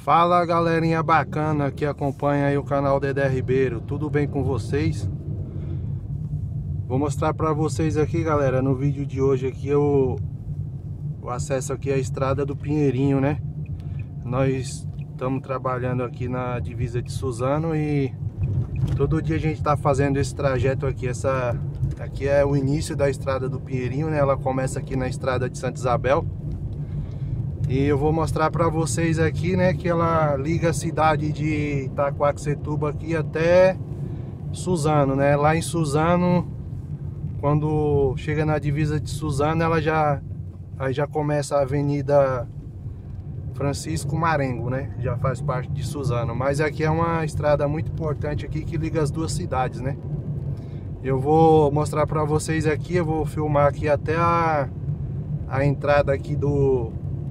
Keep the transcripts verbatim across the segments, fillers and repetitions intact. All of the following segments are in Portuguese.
Fala galerinha bacana que acompanha aí o canal Dedé Ribeiro, tudo bem com vocês? Vou mostrar para vocês aqui, galera, no vídeo de hoje aqui o, o acesso aqui à estrada do Pinheirinho, né? Nós estamos trabalhando aqui na divisa de Suzano e todo dia a gente está fazendo esse trajeto aqui. Essa aqui é o início da estrada do Pinheirinho, né? Ela começa aqui na estrada de Santa Isabel. E eu vou mostrar para vocês aqui, né, que ela liga a cidade de Itaquaquecetuba aqui até Suzano, né? Lá em Suzano, quando chega na divisa de Suzano, ela já aí já começa a Avenida Francisco Marengo, né? Já faz parte de Suzano, mas aqui é uma estrada muito importante aqui que liga as duas cidades, né? Eu vou mostrar para vocês aqui, eu vou filmar aqui até a a entrada aqui do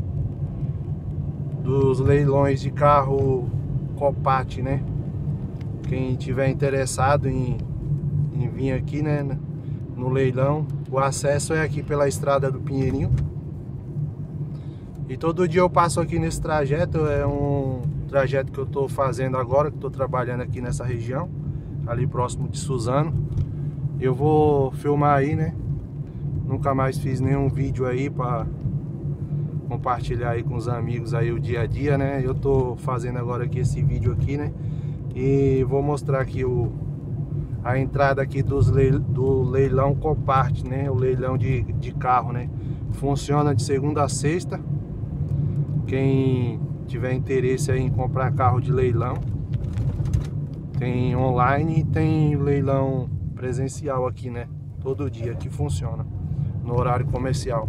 dos leilões de carro Copart, né? Quem tiver interessado em, em vir aqui, né, no leilão, o acesso é aqui pela estrada do Pinheirinho. E todo dia eu passo aqui nesse trajeto, é um trajeto que eu tô fazendo agora, que tô trabalhando aqui nessa região, ali próximo de Suzano. Eu vou filmar aí, né? Nunca mais fiz nenhum vídeo aí para compartilhar aí com os amigos aí o dia a dia, né? Eu tô fazendo agora aqui esse vídeo aqui, né? E vou mostrar aqui o a entrada aqui dos leil, do leilão Copart, né? O leilão de, de carro, né? Funciona de segunda a sexta. Quem tiver interesse aí em comprar carro de leilão, tem online e tem leilão presencial aqui, né? Todo dia que funciona no horário comercial.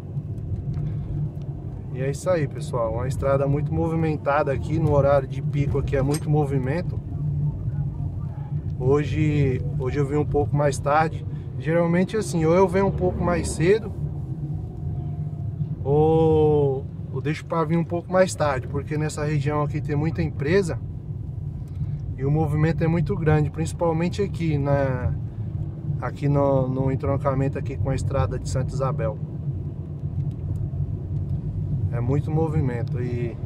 E é isso aí, pessoal, uma estrada muito movimentada aqui, no horário de pico aqui é muito movimento. Hoje, hoje eu vim um pouco mais tarde. Geralmente assim, ou eu venho um pouco mais cedo, ou eu deixo para vir um pouco mais tarde, porque nessa região aqui tem muita empresa e o movimento é muito grande, principalmente aqui, na, aqui no, no entroncamento aqui com a estrada de Santa Isabel. É muito movimento e,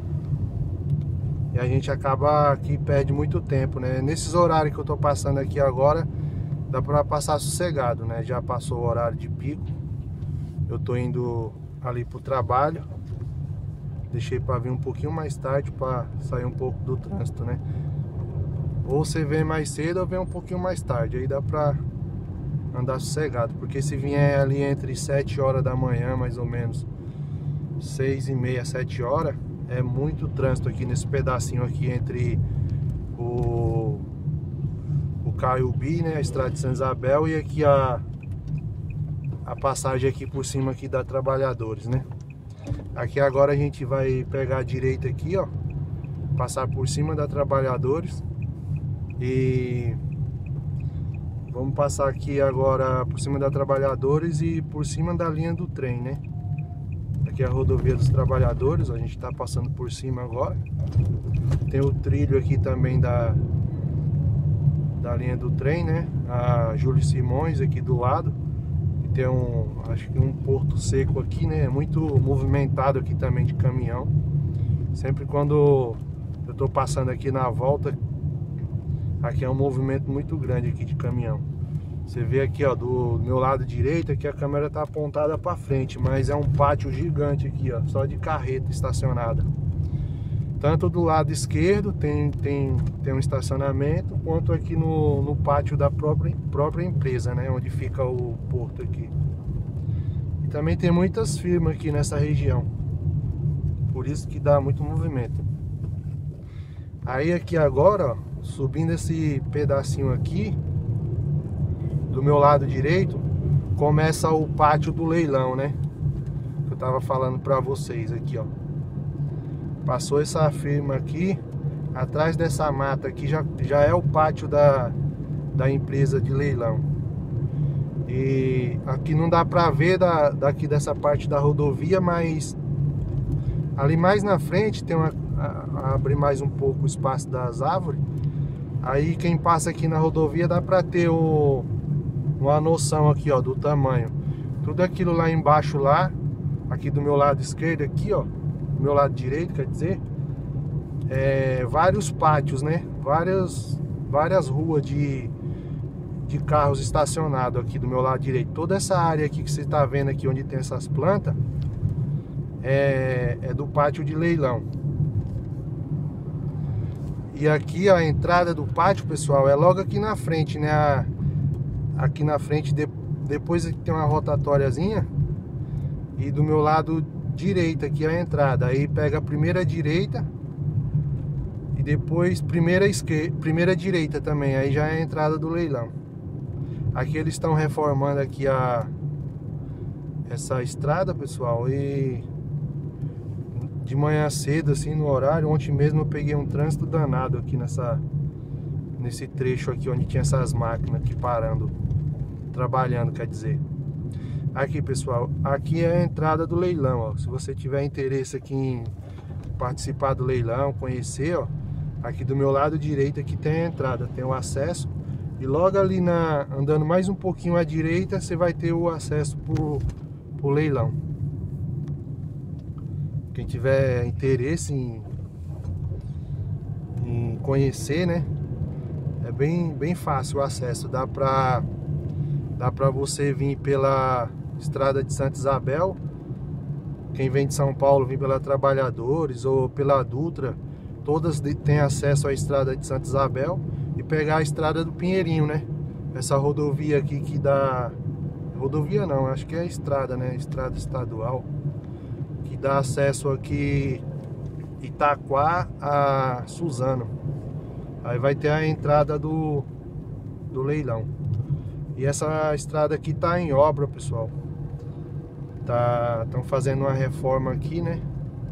e a gente acaba aqui, perde muito tempo, né? Nesses horários que eu tô passando aqui agora, dá pra passar sossegado, né? Já passou o horário de pico. Eu tô indo ali pro trabalho. Deixei pra vir um pouquinho mais tarde pra sair um pouco do trânsito, né? Ou você vem mais cedo ou vem um pouquinho mais tarde. Aí dá pra andar sossegado. Porque se vier ali entre sete horas da manhã, mais ou menos, seis e meia, sete horas, é muito trânsito aqui nesse pedacinho aqui entre o o Caiubi, né, a estrada de Santa Isabel, e aqui a a passagem aqui por cima aqui da Trabalhadores, né? Aqui agora a gente vai pegar a direita aqui, ó, passar por cima da Trabalhadores e vamos passar aqui agora por cima da Trabalhadores e por cima da linha do trem, né? Aqui é a rodovia dos Trabalhadores, a gente está passando por cima agora. Tem o trilho aqui também da, da linha do trem, né? A Júlio Simões aqui do lado. E tem um, acho que um porto seco aqui, né? É muito movimentado aqui também de caminhão. Sempre quando eu estou passando aqui na volta, aqui é um movimento muito grande aqui de caminhão. Você vê aqui, ó, do meu lado direito, aqui a câmera tá apontada para frente, mas é um pátio gigante aqui, ó, só de carreta estacionada. Tanto do lado esquerdo tem, tem, tem um estacionamento, quanto aqui no, no pátio da própria, própria empresa, né, onde fica o porto aqui. E também tem muitas firmas aqui nessa região, por isso que dá muito movimento. Aí aqui agora, ó, subindo esse pedacinho aqui, do meu lado direito, começa o pátio do leilão, né? Que eu tava falando pra vocês aqui, ó. Passou essa firma aqui, atrás dessa mata aqui já, já é o pátio da, da empresa de leilão. E aqui não dá pra ver da, daqui dessa parte da rodovia, mas ali mais na frente tem uma, a, abre mais um pouco o espaço das árvores. Aí quem passa aqui na rodovia dá pra ter o uma noção aqui, ó, do tamanho. Tudo aquilo lá embaixo lá, aqui do meu lado esquerdo aqui, ó, do meu lado direito, quer dizer, é, vários pátios, né? Várias, várias ruas de, de carros estacionados aqui do meu lado direito. Toda essa área aqui que você está vendo aqui, onde tem essas plantas, é, é do pátio de leilão. E aqui a entrada do pátio, pessoal, é logo aqui na frente, né? A, aqui na frente, de, depois tem uma rotatóriazinha. E do meu lado direito aqui a entrada. Aí pega a primeira direita. E depois primeira esquerda, primeira direita também. Aí já é a entrada do leilão. Aqui eles estão reformando aqui a essa estrada, pessoal. E de manhã cedo, assim, no horário, ontem mesmo eu peguei um trânsito danado aqui nessa nesse trecho aqui onde tinha essas máquinas aqui parando, trabalhando, quer dizer. Aqui, pessoal, aqui é a entrada do leilão, ó. Se você tiver interesse aqui em participar do leilão, conhecer, ó, aqui do meu lado direito aqui tem a entrada, tem o acesso. E logo ali, na, andando mais um pouquinho à direita, você vai ter o acesso pro, pro leilão. Quem tiver interesse em, em conhecer, né, é bem, bem fácil o acesso. Dá pra, dá pra você vir pela estrada de Santa Isabel. Quem vem de São Paulo vem pela Trabalhadores ou pela Dutra. Todas têm acesso à estrada de Santa Isabel. E pegar a estrada do Pinheirinho, né? Essa rodovia aqui que dá... Rodovia não, acho que é estrada, né? Estrada estadual. Que dá acesso aqui Itaquá a Suzano. Aí vai ter a entrada do, do leilão. E essa estrada aqui tá em obra, pessoal. Tá, estão fazendo uma reforma aqui, né?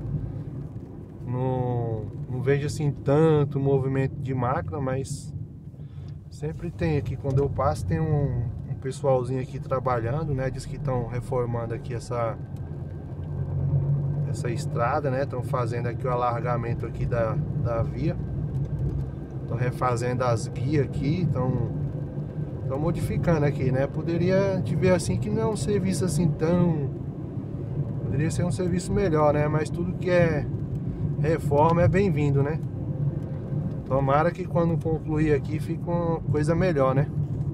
Não, não vejo assim tanto movimento de máquina, mas sempre tem aqui, quando eu passo tem um, um pessoalzinho aqui trabalhando, né? Diz que estão reformando aqui essa essa estrada, né? Estão fazendo aqui o alargamento aqui da, da via. Estão refazendo as guias aqui, estão estão modificando aqui, né? Poderia te ver assim que não é um serviço assim tão... Poderia ser um serviço melhor, né? Mas tudo que é reforma é bem-vindo, né? Tomara que quando concluir aqui fique uma coisa melhor, né?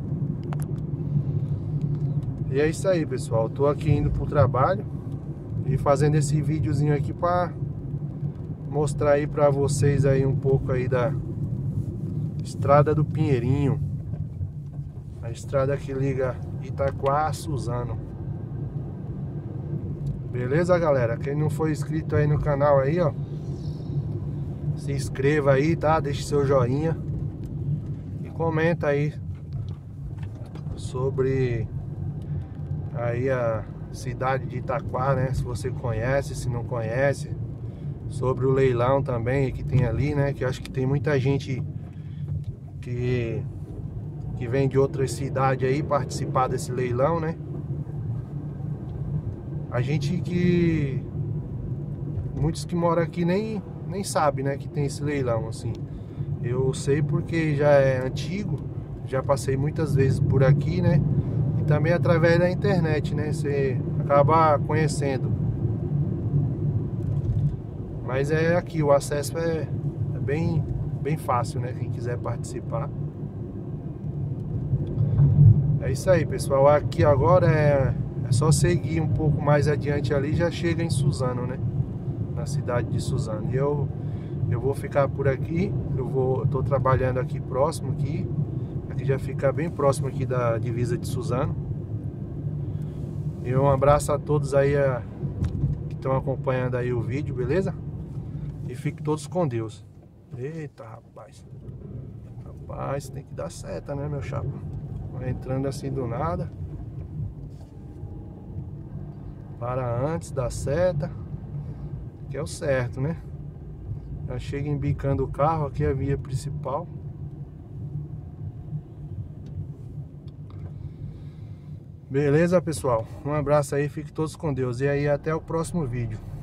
E é isso aí, pessoal. Tô aqui indo pro trabalho e fazendo esse videozinho aqui para mostrar aí para vocês aí um pouco aí da estrada do Pinheirinho. A estrada que liga Itaquá a Suzano. Beleza, galera? Quem não for inscrito aí no canal aí, ó, se inscreva aí, tá? Deixe seu joinha e comenta aí sobre aí a cidade de Itaquá, né? Se você conhece, se não conhece. Sobre o leilão também que tem ali, né? Que eu acho que tem muita gente que que vem de outras cidades aí participar desse leilão, né? A gente que... Muitos que moram aqui nem, nem sabem, né, que tem esse leilão, assim. Eu sei porque já é antigo, já passei muitas vezes por aqui, né? E também através da internet, né? Você acaba conhecendo. Mas é aqui, o acesso é, é bem, bem fácil, né? Quem quiser participar. É isso aí, pessoal. Aqui agora é, é só seguir um pouco mais adiante ali, já chega em Suzano, né? Na cidade de Suzano. E eu, eu vou ficar por aqui. Eu vou, tô trabalhando aqui próximo aqui. Aqui já fica bem próximo aqui da divisa de Suzano. E um abraço a todos aí a, que estão acompanhando aí o vídeo, beleza? E fiquem todos com Deus. Eita, rapaz. Rapaz, tem que dar seta, né, meu chapa? Vai entrando assim do nada. Para antes da seta, que é o certo, né? Já chega embicando o carro. Aqui é a via principal. Beleza, pessoal? Um abraço aí, fiquem todos com Deus. E aí, até o próximo vídeo.